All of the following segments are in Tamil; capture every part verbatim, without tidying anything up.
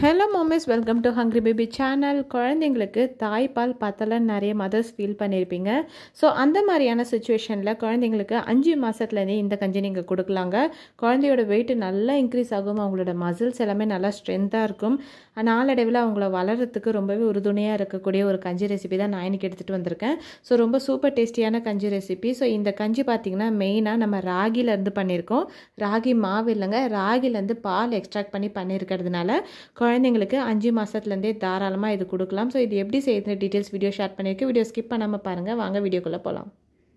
Hello mommies, welcome to Hungry Baby channel. குழந்தைங்களுக்கு தாய்ப்பால் பத்தலன்னு நிறைய மதர்ஸ் ஃபீல் பண்ணியிருப்பீங்க. ஸோ அந்த மாதிரியான சுச்சுவேஷனில் குழந்தைங்களுக்கு அஞ்சு மாதத்துலேருந்தே இந்த கஞ்சி நீங்கள் கொடுக்கலாங்க. குழந்தையோட வெயிட் நல்லா இன்க்ரீஸ் ஆகும், அவங்களோட மசில்ஸ் எல்லாமே நல்லா ஸ்ட்ரென்த்தாக இருக்கும். நாளடைவில் அவங்கள வளர்கிறதுக்கு ரொம்பவே உறுதுணையாக இருக்கக்கூடிய ஒரு கஞ்சி ரெசிபி தான் நான் இன்னைக்கு எடுத்துகிட்டு வந்திருக்கேன். ஸோ ரொம்ப சூப்பர் டேஸ்டியான கஞ்சி ரெசிபி. ஸோ இந்த கஞ்சி பார்த்திங்கன்னா மெயினாக நம்ம ராகிலேருந்து பண்ணியிருக்கோம். ராகி மாவு இல்லைங்க, ராகிலேருந்து பால் எக்ஸ்ட்ராக்ட் பண்ணி பண்ணியிருக்கிறதுனால குழந்தைங்களுக்கு அஞ்சு மாதத்துலேருந்தே தாராளமாக இது கொடுக்கலாம். ஸோ இது எப்படி செய்யுது டீட்டெயில்ஸ் வீடியோ ஷேர் பண்ணியிருக்கேன். வீடியோ ஸ்கிப் பண்ணாமல் பாருங்கள். வாங்க வீடியோக்குள்ளே போகலாம்.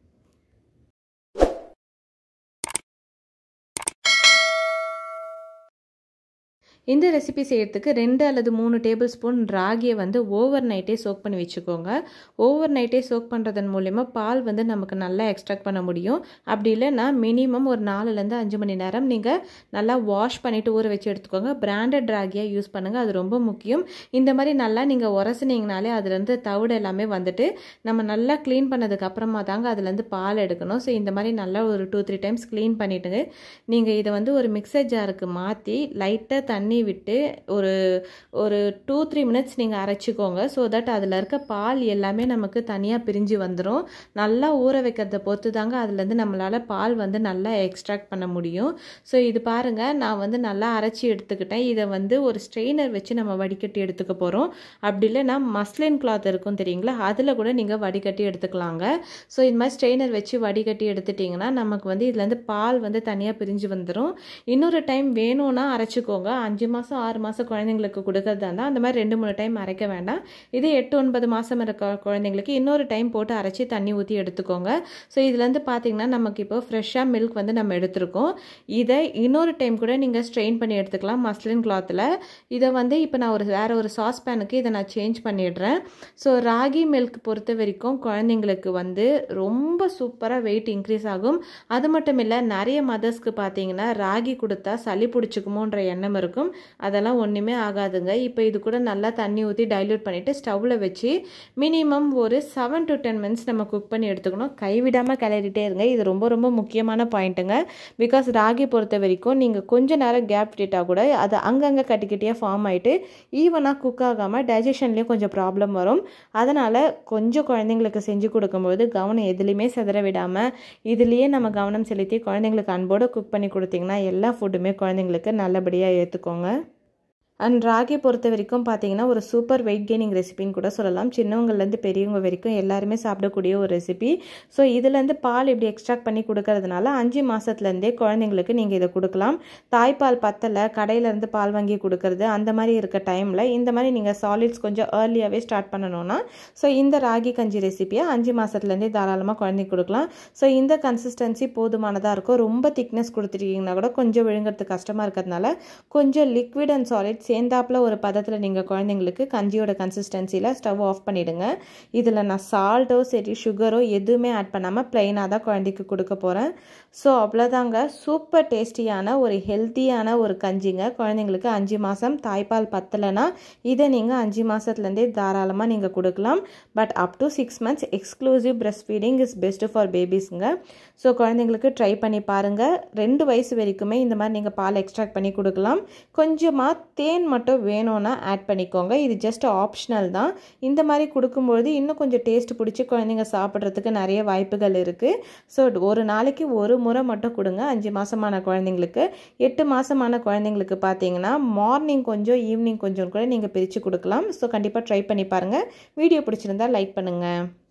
இந்த ரெசிபி செய்கிறதுக்கு ரெண்டு அல்லது மூணு டேபிள் ஸ்பூன் ராகியை வந்து ஓவர் நைட்டே சோக் பண்ணி வச்சுக்கோங்க. ஓவர் நைட்டே சோக் பண்ணுறதன் மூலிமா பால் வந்து நமக்கு நல்லா எக்ஸ்ட்ராக்ட் பண்ண முடியும். அப்படி இல்லைன்னா மினிமம் ஒரு நாலுலேருந்து அஞ்சு மணி நேரம் நீங்கள் நல்லா வாஷ் பண்ணிவிட்டு ஊற வச்சு எடுத்துக்கோங்க. பிராண்டட் ராகியாக யூஸ் பண்ணுங்கள், அது ரொம்ப முக்கியம். இந்த மாதிரி நல்லா நீங்கள் உரசினீங்கனாலே அதுலேருந்து தவிடு எல்லாமே வந்துட்டு நம்ம நல்லா க்ளீன் பண்ணதுக்கு அப்புறமா தாங்க அதுலேருந்து பால் எடுக்கணும். ஸோ இந்த மாதிரி நல்லா ஒரு டூ த்ரீ டைம்ஸ் க்ளீன் பண்ணிவிட்டு நீங்கள் இதை வந்து ஒரு மிக்சர் ஜாருக்கு மாற்றி லைட்டாக தண்ணி விட்டு ஒரு ஒரு டூ த்ரீ மினிட்ஸ் நீங்கள் அரைச்சிக்கோங்க. ஸோ தட் அதில் இருக்க பால் எல்லாமே நமக்கு தனியாக பிரிஞ்சு வந்துடும். நல்லா ஊற வைக்கிறத பொறுத்து தாங்க அதுலேருந்து நம்மளால் பால் வந்து நல்லா எக்ஸ்ட்ராக்ட் பண்ண முடியும். ஸோ இது பாருங்கள், நான் வந்து நல்லா அரைச்சி எடுத்துக்கிட்டேன். இதை வந்து ஒரு ஸ்ட்ரெயினர் வச்சு நம்ம வடிகட்டி எடுத்துக்க போகிறோம். அப்படி இல்லைனா மஸ்லின் கிளாத் இருக்கும் தெரியுங்களா, அதில் கூட நீங்கள் வடிகட்டி எடுத்துக்கலாங்க. ஸோ இது மாதிரி ஸ்ட்ரெயினர் வச்சு வடிகட்டி எடுத்துட்டிங்கன்னா நமக்கு வந்து இதுலேருந்து பால் வந்து தனியாக பிரிஞ்சு வந்துடும். இன்னொரு டைம் வேணும்னா அரைச்சிக்கோங்க. அஞ்சு மாதம் ஆறு மாதம் குழந்தைங்களுக்கு கொடுக்கறதா இருந்தால் அந்த மாதிரி ரெண்டு மூணு டைம் அரைக்க வேண்டாம். இதே எட்டு ஒன்பது மாதம் இருக்க குழந்தைங்களுக்கு இன்னொரு டைம் போட்டு அரைச்சி தண்ணி ஊற்றி எடுத்துக்கோங்க. ஸோ இதுலேருந்து பார்த்தீங்கன்னா நமக்கு இப்போ ஃப்ரெஷ்ஷாக மில்க் வந்து நம்ம எடுத்துருக்கோம். இதை இன்னொரு டைம் கூட நீங்கள் ஸ்ட்ரெயின் பண்ணி எடுத்துக்கலாம் மஸ்லின் கிளாத்தில். இதை வந்து இப்போ நான் ஒரு வேறு ஒரு சாஸ் பேனுக்கு இதை நான் சேஞ்ச் பண்ணிடுறேன். ஸோ ராகி மில்க் பொறுத்த வரைக்கும் குழந்தைங்களுக்கு வந்து ரொம்ப சூப்பராக வெயிட் இன்க்ரீஸ் ஆகும். அது மட்டும் இல்லை, நிறைய மதர்ஸ்க்கு பார்த்தீங்கன்னா ராகி கொடுத்தா சளி பிடிச்சிக்குமோன்ற எண்ணம் இருக்கும். அதெல்லாம் ஒன்றுமே ஆகாதுங்க. இப்போ இது கூட நல்லா தண்ணி ஊற்றி டைல்யூட் பண்ணிவிட்டு ஸ்டவ்வில் வச்சு மினிமம் ஒரு செவன் டு டென் மினிட்ஸ் நம்ம குக் பண்ணி எடுத்துக்கணும். கைவிடாமல் கிளறிட்டே இருங்க. இது ரொம்ப ரொம்ப முக்கியமான பாயிண்ட்டுங்க. பிகாஸ் ராகி பொறுத்த வரைக்கும் நீங்கள் கொஞ்சம் நேரம் கேப் விட்டுட்டா கூட அது அங்கங்கே கட்டிக்கிட்டே ஃபார்ம் ஆகிட்டு ஈவனாக குக் ஆகாமல் டைஜஷன்லேயும் கொஞ்சம் ப்ராப்ளம் வரும். அதனால் கொஞ்சம் குழந்தைங்களுக்கு செஞ்சு கொடுக்கும்போது கவனம் எதுலேயுமே சிதற விடாமல் இதுலேயே நம்ம கவனம் செலுத்தி குழந்தைங்களுக்கு அன்போடு குக் பண்ணி கொடுத்திங்கன்னா எல்லா ஃபுட்டுமே குழந்தைங்களுக்கு நல்லபடியாக ஏற்றுக்கோங்க. அண்ட் ராகி பொறுத்த வரைக்கும் பார்த்தீங்கன்னா ஒரு சூப்பர் வெயிட் கெய்னிங் ரெசிபின்னு கூட சொல்லலாம். சின்னவங்கலேருந்து பெரியவங்க வரைக்கும் எல்லாருமே சாப்பிடக்கூடிய ஒரு ரெசிபி. ஸோ இதுலேருந்து பால் இப்படி எக்ஸ்ட்ராக்ட் பண்ணி கொடுக்கறதுனால அஞ்சு மாதத்துலேருந்தே குழந்தைங்களுக்கு நீங்கள் இதை கொடுக்கலாம். தாய்ப்பால் பத்தலை, கடையிலேருந்து பால் வாங்கி கொடுக்கறது அந்த மாதிரி இருக்க டைமில் இந்த மாதிரி நீங்கள் சாலிட்ஸ் கொஞ்சம் ஏர்லியாகவே ஸ்டார்ட் பண்ணணும்னா ஸோ இந்த ராகி கஞ்சி ரெசிபியை அஞ்சு மாதத்துலேருந்தே தாராளமாக குழந்தைக்கு கொடுக்கலாம். ஸோ இந்த கன்சிஸ்டன்சி போதுமானதாக இருக்கும். ரொம்ப திக்னஸ் கொடுத்துட்டீங்கன்னா கூட கொஞ்சம் விழுங்கிறதுக்கு கஷ்டமாக இருக்கிறதுனால கொஞ்சம் லிக்விட் அண்ட் சாலிட் சேர்ந்தாப்பில் ஒரு பதத்தில் நீங்கள் குழந்தைங்களுக்கு கஞ்சியோட கன்சிஸ்டன்சியில் ஸ்டவ் ஆஃப் பண்ணிவிடுங்க. இதில் நான் சால்ட்டோ சரி சுகரோ எதுவுமே ஆட் பண்ணாமல் ப்ளைனாக தான் குழந்தைக்கு கொடுக்க போகிறேன். ஸோ அவ்வளோதாங்க, சூப்பர் டேஸ்டியான ஒரு ஹெல்த்தியான ஒரு கஞ்சிங்க. குழந்தைங்களுக்கு அஞ்சு மாதம் தாய்ப்பால் பத்தலைன்னா இதை நீங்கள் அஞ்சு மாதத்துலேருந்தே தாராளமாக நீங்கள் கொடுக்கலாம். But up to six months exclusive breast feeding is best for பேபிஸுங்க. ஸோ குழந்தைங்களுக்கு ட்ரை பண்ணி பாருங்கள். ரெண்டு வயசு வரைக்குமே இந்த மாதிரி நீங்கள் பால் எக்ஸ்ட்ராக்ட் பண்ணி கொடுக்கலாம். கொஞ்சமாக தேன் மட்டும் வேணும்னா ஆட் பண்ணிக்கோங்க. இது ஜஸ்ட் ஆப்ஷனல் தான். இந்த மாதிரி கொடுக்கும்பொழுது இன்னும் கொஞ்சம் டேஸ்ட் பிடிச்சி குழந்தைங்க சாப்பிட்றதுக்கு நிறைய வாய்ப்புகள் இருக்குது. ஸோ ஒரு நாளைக்கு ஒரு முறை மட்டும் கொடுங்க அஞ்சு மாதமான குழந்தைங்களுக்கு. எட்டு மாதமான குழந்தைங்களுக்கு பார்த்தீங்கன்னா மார்னிங் கொஞ்சம் ஈவினிங் கொஞ்சம் கூட நீங்கள் பிரித்து கொடுக்கலாம். ஸோ கண்டிப்பாக ட்ரை பண்ணி பாருங்கள். வீடியோ பிடிச்சிருந்தா லைக் பண்ணுங்கள்.